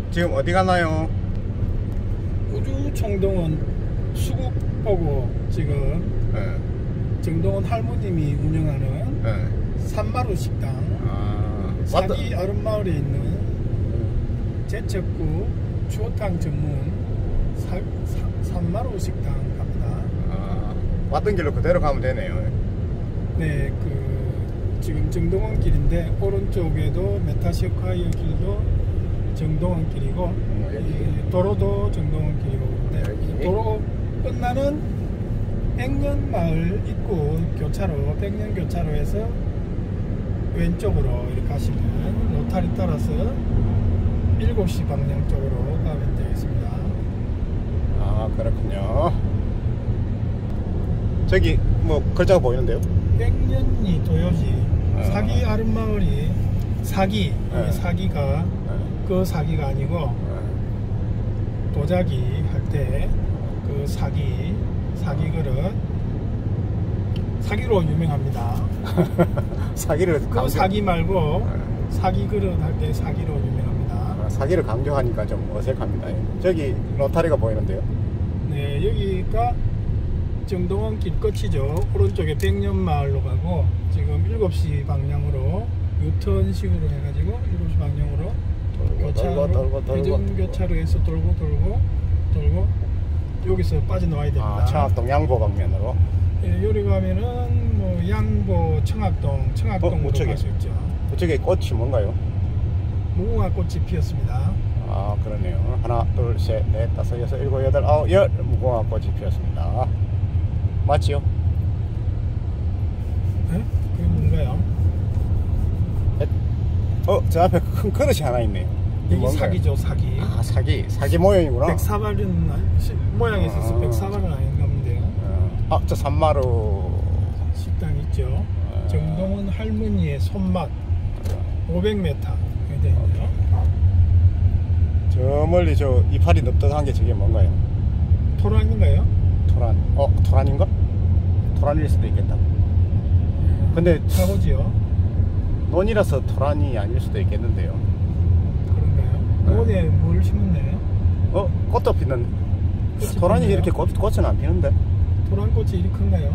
지금 어디 가나요? 우주청동원 수국 보고 지금 정동원 할머님이 운영하는 산마루 식당, 사기 아름마을에 있는 제첩구 추어탕 전문 산마루 식당 갑니다. 왔던 길로 그대로 가면 되네요. 네, 지금 정동원 길인데 오른쪽에도 메타시어카이어 길도 정동원 길이고 도로도 정동원 길이고, 네, 도로 끝나는 백년마을 입구 교차로, 백년교차로에서 왼쪽으로 이렇게 가시면 로타리 따라서 7시 방향 쪽으로 가면 되겠습니다. 아, 그렇군요. 저기 뭐 글자가 보이는데요? 백년이 도요지. 사기 아름마을이 사기, 사기가 그 사기가 아니고 도자기 할 때 그 사기 그릇, 사기로 유명합니다. 사기를 그 사기 말고 사기 그릇 할 때 사기로 유명합니다. 사기를 강조하니까 좀 어색합니다. 저기 로타리가 보이는데요? 네, 여기가 정동원 길 끝이죠. 오른쪽에 백년마을로 가고 지금 7시 방향으로 유턴식으로 해가지고 7시 방향으로 교차로, 대전교차로에서 돌고 여기서 빠져나와야 됩니다. 청학동 양보 방면으로. 예, 요리 가면은 뭐 양보 청학동으로 갈 수 있죠. 그쪽에 꽃이 뭔가요? 무궁화 꽃이 피었습니다. 아, 그러네요. 하나, 둘, 셋, 넷, 다섯, 여섯, 일곱, 여덟, 아홉, 열 무궁화 꽃이 피었습니다. 맞지요? 네? 그게 뭔가요? 저 앞에 큰 그릇이 하나 있네요. 여기 뭔가요? 사기죠, 사기. 아, 사기 모양이구나. 백사발은 모양이 있어서 백사발은 아닌가 본데요. 저 산마루 식당 있죠. 정동원 할머니의 손맛 500m 되어 있네요. 저 멀리 저 이파리 넓적한 게 저게 뭔가요? 토란인가요? 토란. 토란인가? 토란일 수도 있겠다. 근데 사고지요. 논이라서 토란이 아닐 수도 있겠는데요. 그런가요? 논에 뭘 심었나요? 꽃도 피는. 토란이 피나요? 이렇게 꽃은 안 피는데. 토란꽃이 이리 큰가요?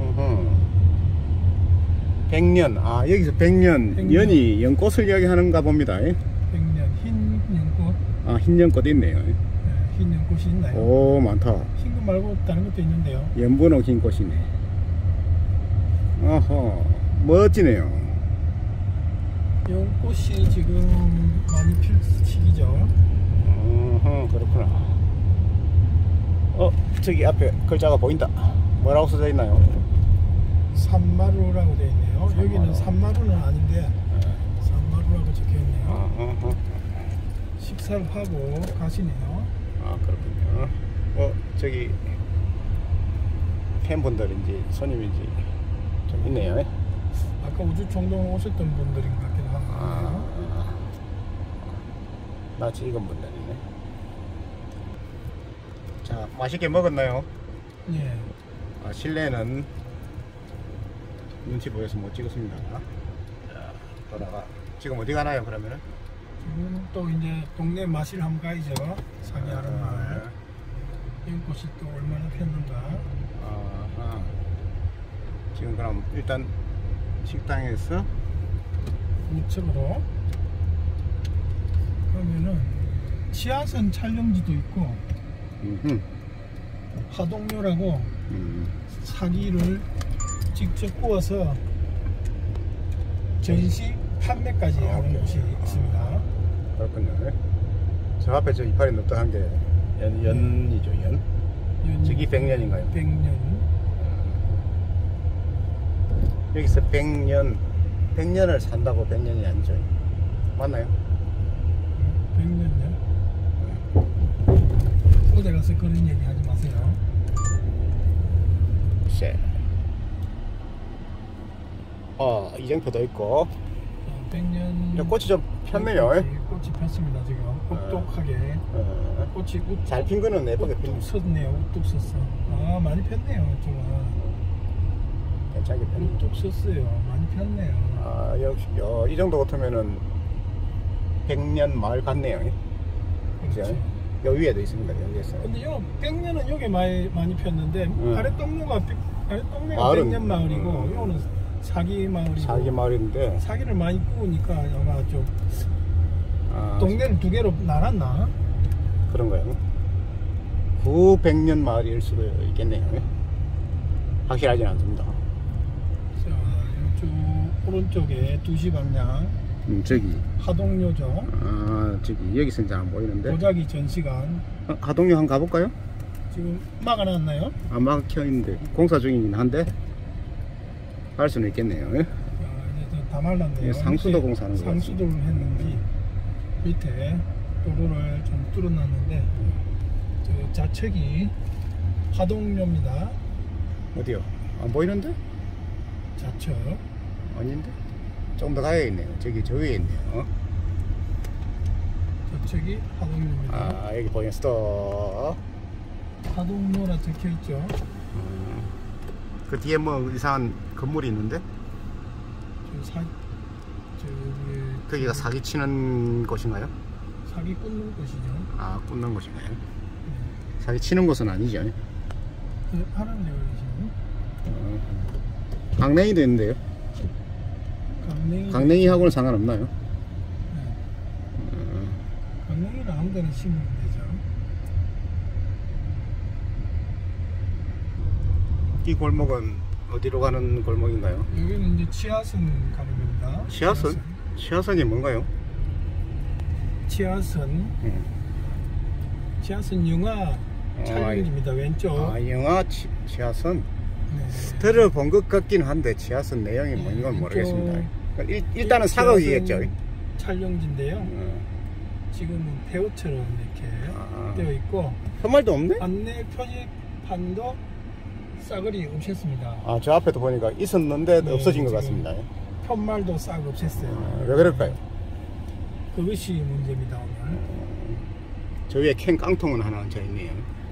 백년. 여기서 백년. 연이 연꽃을 이야기하는가 봅니다. 백년 흰 연꽃. 흰 연꽃 있네요. 네, 흰 연꽃이 있나요? 오, 많다. 흰 것 말고 다른 것도 있는데요. 연분홍 흰 꽃이네. 멋지네요. 연꽃이 지금 많이 필 시기죠. 그렇구나. 저기 앞에 글자가 보인다. 뭐라고 써져 있나요? 산마루라고 되어 있네요. 여기는 산마루는 아닌데 산마루라고 적혀 있네요. 식사를 하고 가시네요. 그렇군요. 저기 팬분들인지 손님인지 좀 있네요. 아까 우주청동 오셨던 분들인 것 같기도 하고. 낯이 익은 분들이네. 자, 맛있게 먹었나요? 예. 실내는 눈치 보여서 못 찍었습니다. 자, 돌아가. 지금 어디 가나요, 그러면은? 지금 또 이제 동네 마실 한번 가야죠. 사기 아름마을. 연꽃이 또 얼마나 폈는가. 지금 그럼 일단 식당에서 우측으로 가면은 지하선 촬영지도 있고 하동료라고 사기를 직접 구워서 전시 판매까지 하는 곳이 있습니다. 그렇군요. 저 앞에 저 이파리 넓적한 게 연이죠, 연. 저기 백년인가요? 백년. 여기서 백년을 산다고 백년이 아니죠? 맞나요? 백년요? 어디 가서 그런 얘기 하지 마세요. 이정표도 있고. 백년. 꽃이 좀 폈네요. 꽃이 폈습니다 지금. 똑똑하게. 꽃이 잘 핀 거는 예쁘게 핀. 우뚝 섰네요. 우뚝 섰어. 많이 폈네요. 이쪽은. 괜찮게 폈네. 우뚝 섰어요. 많이 폈네요. 역시 이 정도 같으면은 백년 마을 같네요. 그죠? 요 위에도 있습니다. 여기에서. 근데 요 백년은 여기 많이 폈는데 아래 동네가 마을은, 백년 마을이고 요는 사기 마을이고 사기 마을인데 사기를 많이 구우니까 아마 좀 아, 동네를 두 개로 나눴나? 그런가요? 900년 마을일 수도 있겠네요. 확실하진 않습니다. 자, 이쪽 오른쪽에 2시 방향 저기. 하동료죠. 아, 저기 여기서 잘 안 보이는데. 도자기 전시관. 하동역 한번 가볼까요? 지금 막아놨나요? 안 막혀 있는데 공사 중이긴 한데 할 수는 있겠네요. 이제 다 말랐네요. 예, 상수도 공사하는 거 상수도를 했는지 밑에 도로를 좀 뚫어놨는데 저 좌측이 하동료입니다. 어디요? 안 보이는데? 좌측. 아닌데? 좀 더 가야겠네요. 저기 저 위에 있네요. 좌측이 하동료입니다. 아, 여기 보였어. 하동료라 적혀있죠. 그 뒤에 뭐 이상한 건물이 있는데? 저기 거기가 사기 치는 곳인가요? 사기 꽂는 곳이죠. 아, 꽂는 곳인가요? 네. 사기 치는 곳은 아니죠? 파란 열이시고 강냉이도 있는데요? 강냉이하고는 상관없나요? 네. 강냉이를 아무 데나 심으면 되죠. 이 골목은 어디로 가는 골목인가요? 여기는 이제 치아선 가는 겁니다. 치아선? 치아선이 뭔가요? 치아선. 치아선 영화 촬영입니다. 왼쪽. 아, 영화 치아선? 네. 들어본 것 같긴 한데 치아선 내용이 뭔 건 모르겠습니다. 일단은 사극이겠죠. 촬영지인데요. 지금은 배우처럼 이렇게 되어 있고 편말도 없네? 안내 표지판도 싸그리 없앴습니다. 아, 저 앞에도 보니까 있었는데 네, 없어진 것 지금 같습니다. 편말도 싹 없앴어요. 왜 그럴까요? 그것이 문제입니다 오늘. 저 위에 캔 깡통은 하나 얹혀 있네요.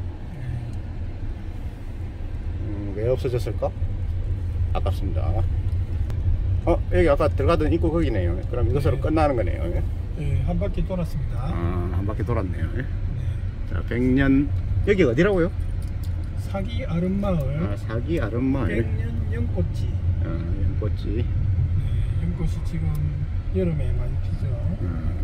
왜 없어졌을까? 아깝습니다. 여기 아까 들어가던 입구 거기네요. 그럼 이것으로 끝나는 거네요. 네, 한 바퀴 돌았습니다. 한 바퀴 돌았네요. 네. 자, 100년 여기 어디라고요? 사기 아름마을. 사기 아름마을. 100년 연꽃지. 연꽃지. 네, 연꽃이 지금 여름에 많이 피죠.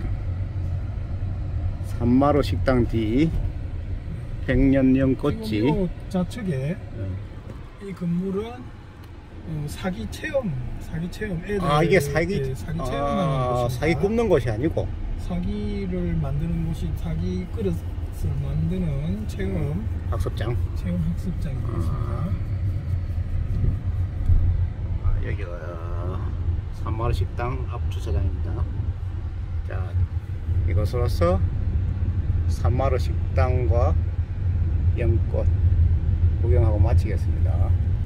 산마루 식당 뒤 100년 연꽃지. 지금 요 좌측에 이 건물은 사기 체험 애들 이게 사기 체험하는 곳입니다. 사기 굽는 곳이 아니고 사기를 만드는 곳이 사기 그릇을 만드는 체험 학습장. 체험 학습장이 있습니다. 여기가 산마루 식당 앞 주차장입니다. 자, 이것으로서 산마루 식당과 연꽃 구경하고 마치겠습니다.